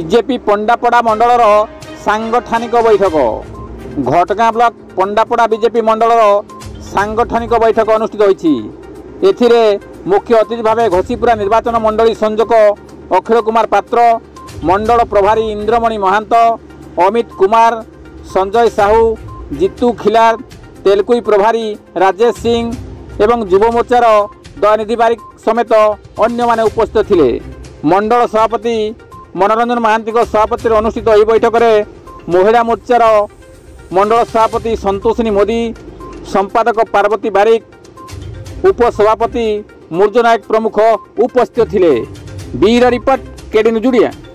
BJP पंडापड़ा मंडलर सांगठनिक बैठक घटगाँ block पंडापड़ा BJP मंडलर सांगठनिक बैठक अनुष्ठित होईछि। एथिरे मुख्य अतिथि भाव घोषीपुरा निर्वाचन मंडली संयोजक अखिल कुमार पात्र, मंडल प्रभारी इंद्रमणि महांत, अमित कुमार, संजय साहू, जीतू खिलार, तेलकुई प्रभारी राजेश सिंह एवं युव मोर्चार दयानिधि बारिक समेत अन्य माने उपस्थित थिले। मंडल सभापति मनोरंजन महांती सभापति अनुष्ठित यह बैठक में महिला मोर्चार मंडल सभापति संतोषिनी मोदी, संपादक पार्वती बारिक, उपसभापति मूर्ज नायक प्रमुख उपस्थित थिले। Bureau report KD news.